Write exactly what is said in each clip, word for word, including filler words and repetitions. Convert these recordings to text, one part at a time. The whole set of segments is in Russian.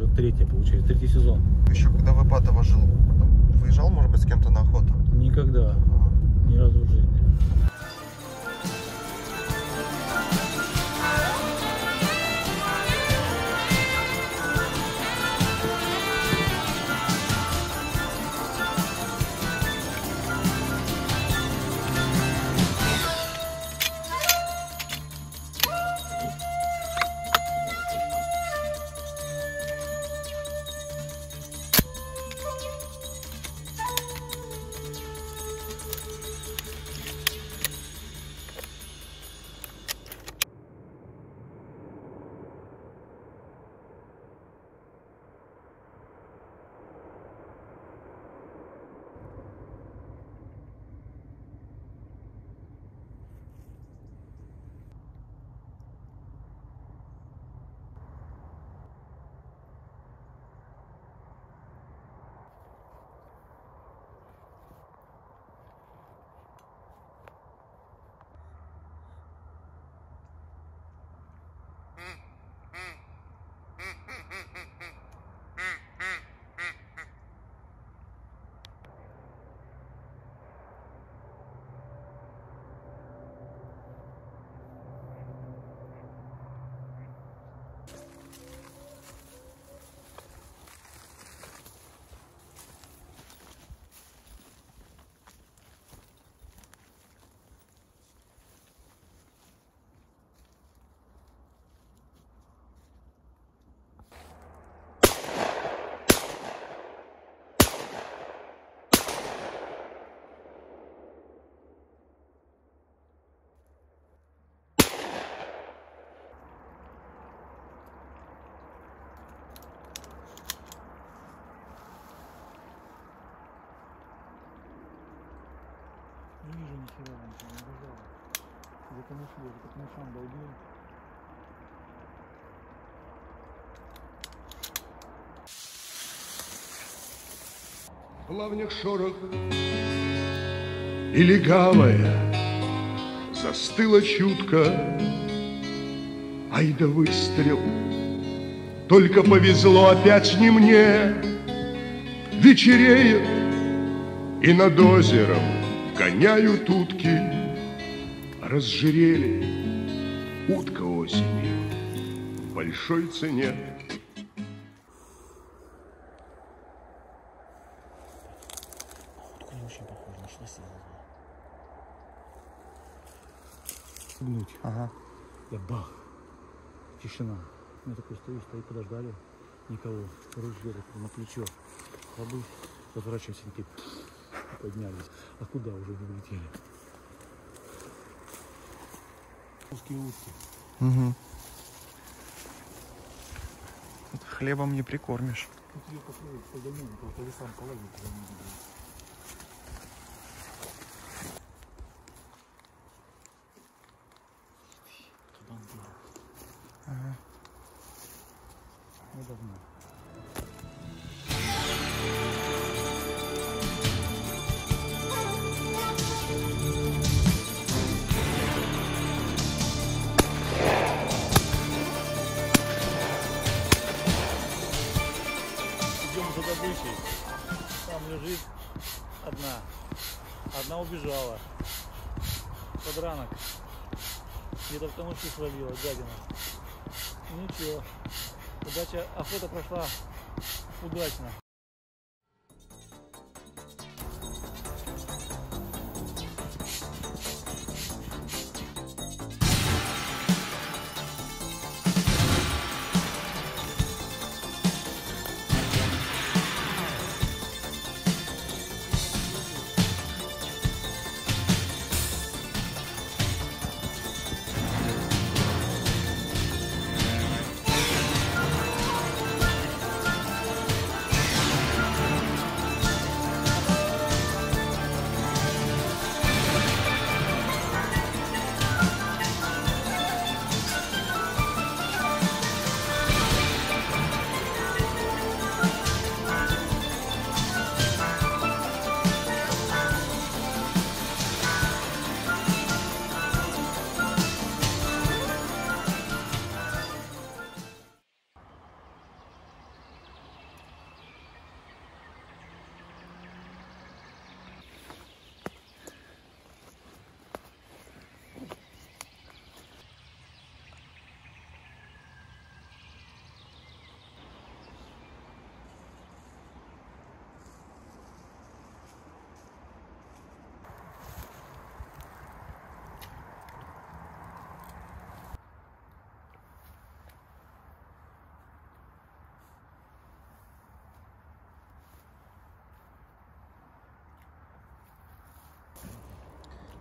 это третья, получается, третий сезон. Еще когда в Ипатово жил, выезжал, может быть, с кем-то на охоту? Никогда, ни разу в жизни. Не вижу нихера раньше, не бежала. Где-то нашли, где-то к ночам долбил. В плавнях шорох и легавая застыла чутко. Ай да выстрел, только повезло опять не мне. Вечереет, и над озером гоняют утки. Разжирели утка осенью в большой цене. Утка не очень похожа, нашла себе. Гнуть. Ага. Я бах. Тишина. Я такой стою, стою, подождали. Никого. Ружье такое на плечо. Кладусь, разворачиваемся, такие поднялись. А куда уже не улетели? Узкие утки. Угу. Вот хлебом не прикормишь. Тут ее попробуй погонять, по лесам половить. Ага. Вот давно. Идем за добычей. Там лежит одна. Одна убежала. Подранок. Где-то в камыши свалила, гадина. Ничего. Удача, охота прошла удачно.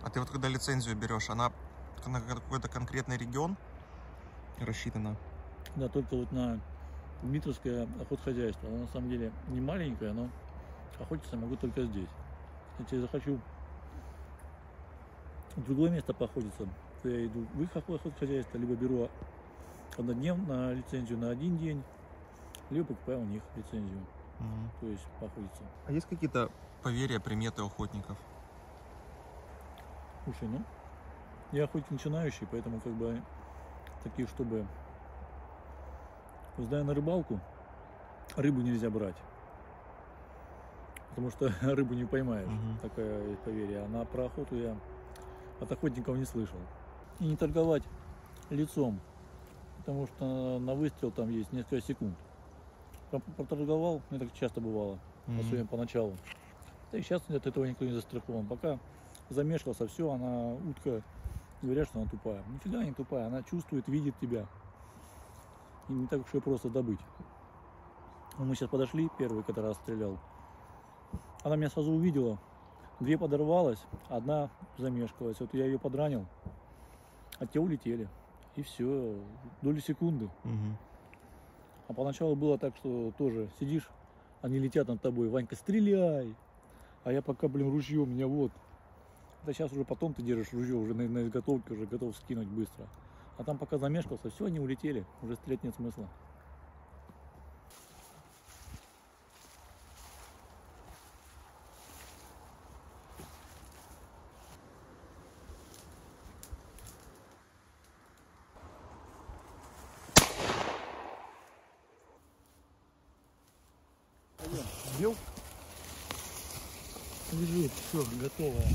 А ты вот когда лицензию берешь, она на какой-то конкретный регион рассчитана? Да, только вот на Дмитровское охотхозяйство. Оно на самом деле не маленькое, но охотиться могу только здесь. Если я захочу в другое место поохотиться, то я иду в их охотхозяйство, либо беру однодневную лицензию на один день, либо покупаю у них лицензию, Угу. то есть поохотиться. А есть какие-то поверья, приметы охотников? Слушай, ну, я охотник начинающий, поэтому как бы таких, чтобы, зная на рыбалку, рыбу нельзя брать. Потому что рыбу не поймаешь, Мгм. такое есть поверье. А на про охоту я от охотников не слышал. И не торговать лицом, потому что на выстрел там есть несколько секунд. Про- Проторговал, мне так часто бывало, Мгм. особенно поначалу. Да и сейчас от этого никто не застрахован. Пока замешкался, все, она утка, говорят, что она тупая. Нифига не тупая, она чувствует, видит тебя. И не так уж ее просто добыть. Мы сейчас подошли, первый, который раз стрелял. Она меня сразу увидела. Две подорвалась, одна замешкалась. Вот я ее подранил, а те улетели. И все, доли секунды. Мгм. А поначалу было так, что тоже сидишь, они летят над тобой. Ванька, стреляй! А я пока, блин, ружье у меня вот. Да сейчас уже потом ты держишь ружье, уже на, на изготовке, уже готов скинуть быстро. А там пока замешкался, все, они улетели. Уже стрелять нет смысла. Сбил? Лежит, все, готово.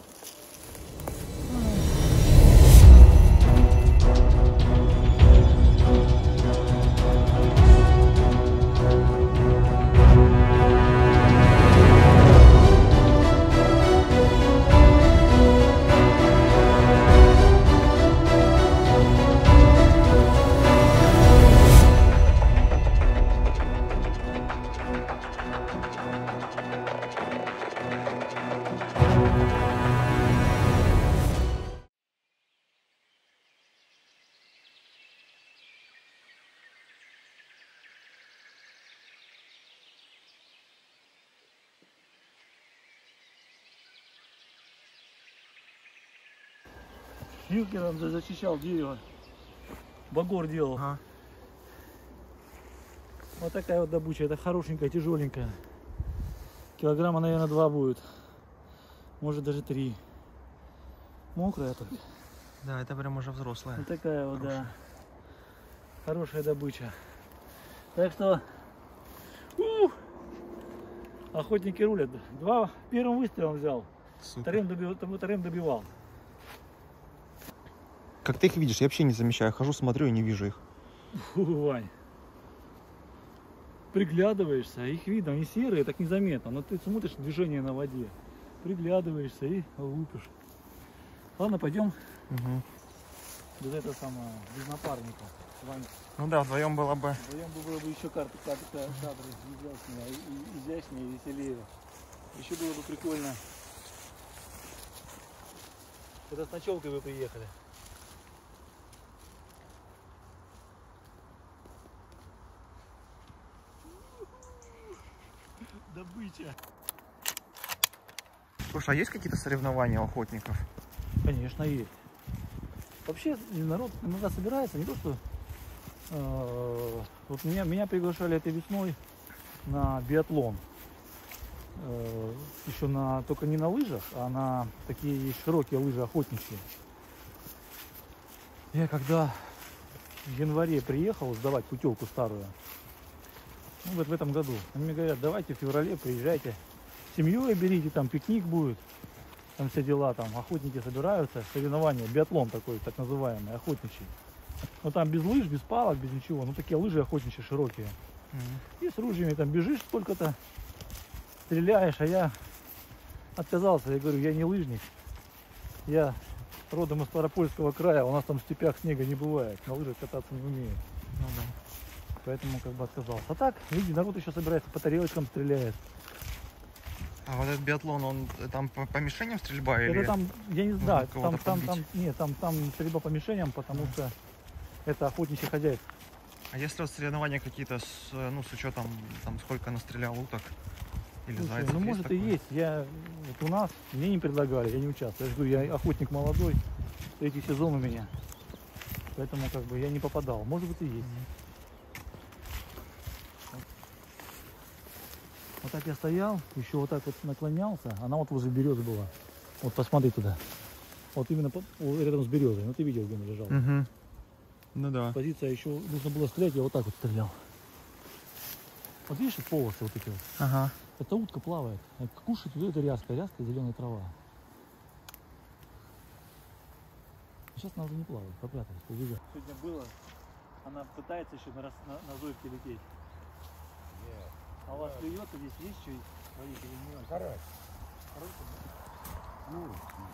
Юркин защищал дерево. Багор делал. Ага. Вот такая вот добыча. Это хорошенькая, тяжеленькая. Килограмма, наверное, два будет. Может, даже три. Мокрая только. Да, это прям уже взрослая. Вот такая вот, Хорошая. да. Хорошая добыча. Так что ух, охотники рулят. Два первым выстрелом взял. Супер. Вторым добивал, вторым добивал. Как ты их видишь? Я вообще не замечаю. Хожу, смотрю и не вижу их. Фу, Вань. Приглядываешься, их видно, они серые, так незаметно. Но ты смотришь движение на воде. Приглядываешься и лупишь. Ладно, пойдем. Угу. Без этого самого, без напарника. Вань, Ну да, вдвоем было бы. вдвоем бы было бы еще карты, карты, кадры изящнее, и- изящнее и веселее. Еще было бы прикольно. Это с ночевкой вы приехали. Добыча. Слушай, а есть какие-то соревнования у охотников? Конечно, есть. Вообще народ иногда собирается, не то что э, вот меня, меня приглашали этой весной на биатлон. Э, еще на, только не на лыжах, а на такие широкие лыжи охотничьи. Я когда в январе приехал сдавать путевку старую, ну, вот в этом году, они мне говорят, давайте в феврале приезжайте, с семьей берите, там пикник будет. Там все дела, там охотники собираются, соревнования, биатлон такой, так называемый, охотничий. Ну там без лыж, без палок, без ничего, ну такие лыжи охотничьи широкие. Угу. И с ружьями там бежишь сколько-то, стреляешь, а я отказался, я говорю, я не лыжник, я родом из Ставропольского края, у нас там в степях снега не бывает, на лыжах кататься не умею. Ну да. Поэтому как бы отказался. А так, видите, народ еще собирается, по тарелочкам стреляет. А вот этот биатлон, он там по, по мишеням стрельба Это или? там, я не нужно знаю, кого-то там, там, там, подбить? нет, там, там стрельба по мишеням, потому что это охотничье хозяйство. А если вот соревнования какие-то с, ну, с учетом, там, сколько настрелял уток или Слушай, зайцев? ну может и такое? есть. Я, вот у нас, мне не предлагали, я не участвую. Я жду, я охотник молодой, третий сезон у меня. Поэтому как бы я не попадал. Может быть и есть. Вот так я стоял, еще вот так вот наклонялся. Она вот возле березы была. Вот посмотри туда. Вот именно по- рядом с березой. Ну ты видел, где она лежала. Угу. Ну да. Позиция еще нужно было стрелять, я вот так вот стрелял. Вот видишь, полосы вот эти вот. Ага. Эта утка плавает. Кушает вот это ряска, ряска, зеленая трава. Сейчас она уже не плавает, попряталась, побежала. Сегодня было, она пытается еще на, на, на зойке лететь. Нет. А у вас клюется здесь есть что ловить или нет? Карась. Хороший, да? Ну,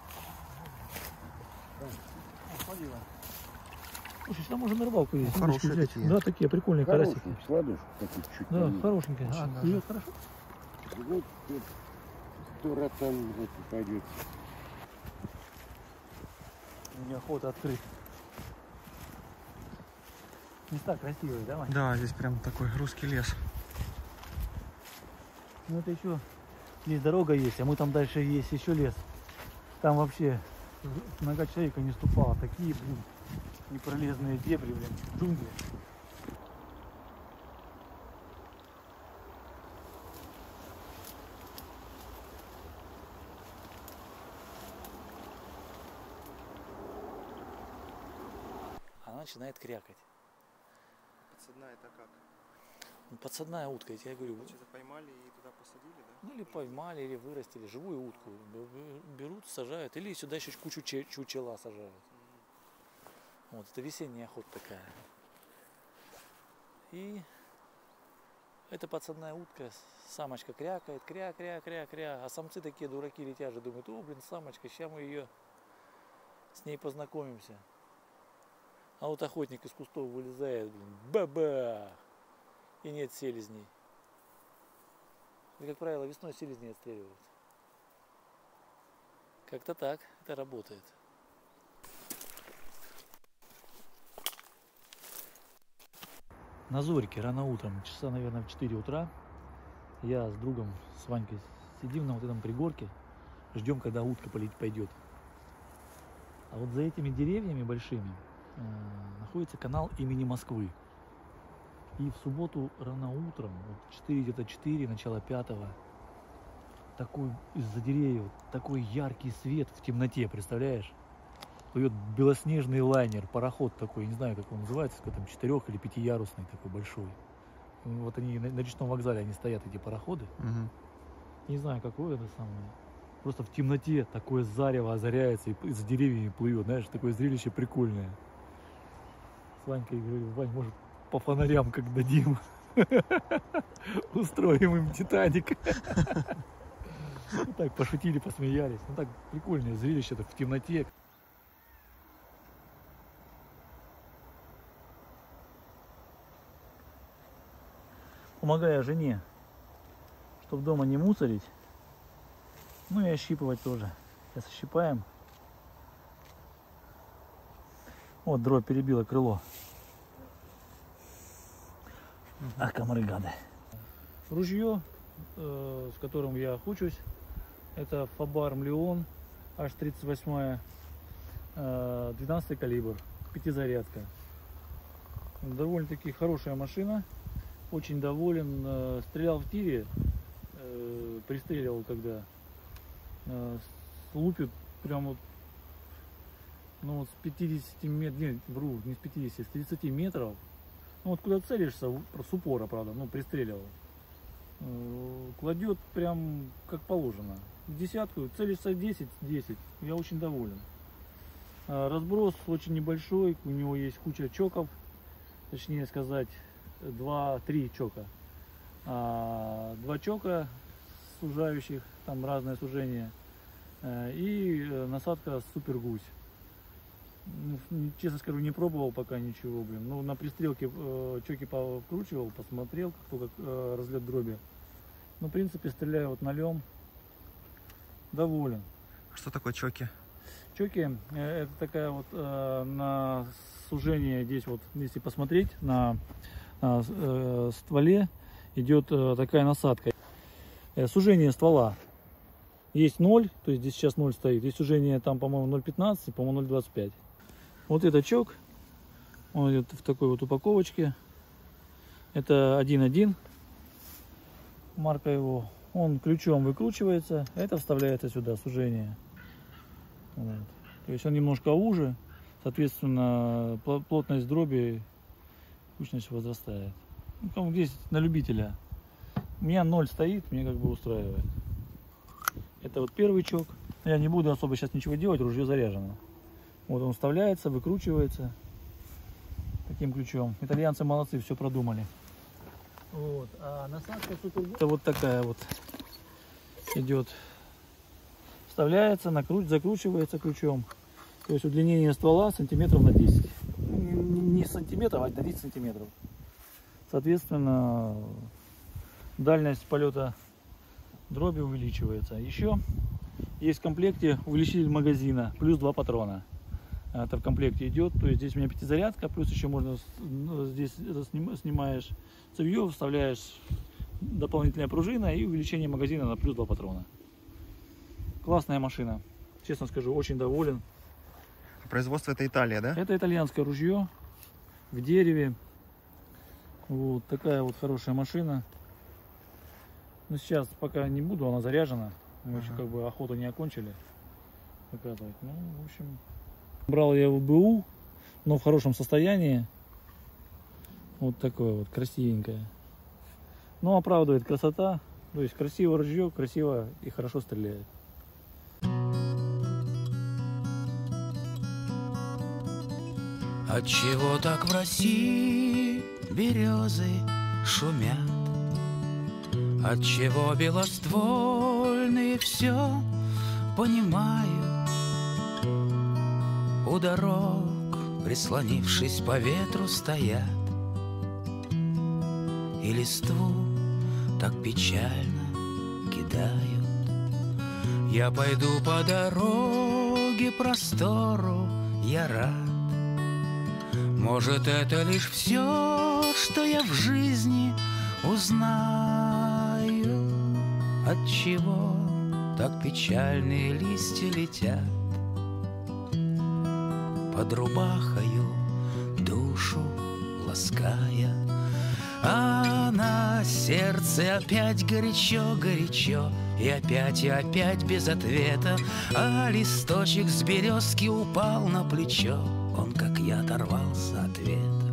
О, смотри, Вань. Слушай, сюда можно на рыбалку ездить. Ну, удочки хорошие взять. такие. Да, такие прикольные карасики. хороший, с ладошку такой чуть Да, пониже. хорошенькие. Очень А, даже. клюет хорошо? Вот, вот, сто раз там вот пойдет. Неохота открыть. Места красивые, да, Вань? Да, здесь прям такой русский лес. Ну это еще здесь дорога есть, а мы там дальше есть еще лес. Там вообще нога человека не ступала. Такие, блин, непролезные дебри, блин, джунгли. Она начинает крякать. Подсадная это как? Ну, подсадная утка, я тебе говорю. Что-то поймали и туда посадили, да? Ну или поймали, или вырастили живую утку. Берут, сажают, или сюда еще кучу че- чучела сажают. Вот, это весенняя охота такая. И эта подсадная утка, самочка крякает, кря, кря, кря, кря. А самцы такие дураки летят же, думают, о, блин, самочка, сейчас мы ее с ней познакомимся. А вот охотник из кустов вылезает, блин, ба-ба! И нет селезней. И, как правило, весной селезни отстреливают. Как-то так это работает. На зорьке рано утром, часа, наверное, в четыре утра, я с другом, с Ванькой, сидим на вот этом пригорке, ждем, когда утка полетит, пойдет. А вот за этими деревьями большими э, находится канал имени Москвы. И в субботу рано утром, вот четыре, где-то четыре, начало пятого, такой из-за деревьев, такой яркий свет в темноте, представляешь? Плывет белоснежный лайнер, пароход такой, не знаю, как он называется, какой там четырех- или пятиярусный такой большой. Вот они на, на речном вокзале, они стоят, эти пароходы. Угу. Не знаю, какое это самое. Просто в темноте такое зарево озаряется и за деревьями плывет, знаешь, такое зрелище прикольное. С Ванькой говорю, Вань, может, по фонарям как дадим, устроим им Титаник. Ну так, пошутили, посмеялись. Ну так, прикольное зрелище так в темноте. Помогая жене, чтобы дома не мусорить, ну и ощипывать тоже. Сейчас ощипаем. Вот дробь перебила крыло. А комары гады. Ружье, э, с которым я охочусь, это Фабар Млеон Аш тридцать восемь, э, двенадцатый калибр, пятизарядка. Довольно-таки хорошая машина. Очень доволен. Э, стрелял в тире, э, пристреливал когда. Э, лупит прям вот, ну вот с пятидесяти метров, нет, вру, не с пятидесяти, с тридцати метров. Ну вот куда целишься, с упора, правда, ну пристреливал. Кладет прям как положено. В десятку, целишься десять десять. Я очень доволен. Разброс очень небольшой, у него есть куча чоков, точнее сказать, два-три чока. Два чока сужающих, там разное сужение. И насадка супер гусь. Ну, честно скажу, не пробовал пока ничего, блин. Ну, на пристрелке э, чоки повкручивал, посмотрел, как только э, разлет дроби. Ну, в принципе, стреляю вот нолем. доволен. Что такое чоки? Чоки, это такая вот э, на сужение здесь вот, если посмотреть, на, на э, стволе идет э, такая насадка. Э, сужение ствола. Есть ноль, то есть здесь сейчас ноль стоит. Есть сужение там, по-моему, ноль пятнадцать, по-моему, ноль двадцать пять. Вот этот чок, он идет в такой вот упаковочке. Это один один, марка его. Он ключом выкручивается, это вставляется сюда, сужение. Вот. То есть он немножко уже, соответственно, плотность дроби, кучность возрастает. Ну, здесь на любителя. У меня ноль стоит, мне как бы устраивает. Это вот первый чок. Я не буду особо сейчас ничего делать, ружье заряжено. Вот он вставляется, выкручивается таким ключом. Итальянцы молодцы, все продумали. Вот. А насадка супер... Это вот такая вот идет. Вставляется, накруть, закручивается ключом. То есть удлинение ствола сантиметров на десять. Не сантиметров, а на десять сантиметров. Соответственно, дальность полета дроби увеличивается. Еще есть в комплекте увеличитель магазина, плюс два патрона. Это в комплекте идет. То есть здесь у меня пятизарядка, плюс еще можно здесь снимаешь цевье, вставляешь дополнительная пружина и увеличение магазина на плюс два патрона. Классная машина. Честно скажу, очень доволен. Производство это Италия, да? Это итальянское ружье в дереве. Вот такая вот хорошая машина. Но сейчас пока не буду, она заряжена. Мы ага. еще как бы охоту не окончили показывать. Ну, в общем, брал я в БУ, но в хорошем состоянии. Вот такое вот красивенькое. Но оправдывает красота. То есть красиво ружье, красиво и хорошо стреляет. Отчего так в России березы шумят? Отчего белоствольные все понимают? У дорог, прислонившись по ветру, стоят, и листву так печально кидают. Я пойду по дороге простору, я рад. Может, это лишь все, что я в жизни узнаю. Отчего так печальные листья летят под рубахою, душу лаская, а на сердце опять горячо-горячо, и опять, и опять без ответа, а листочек с березки упал на плечо. Он, как я, оторвался от ветра.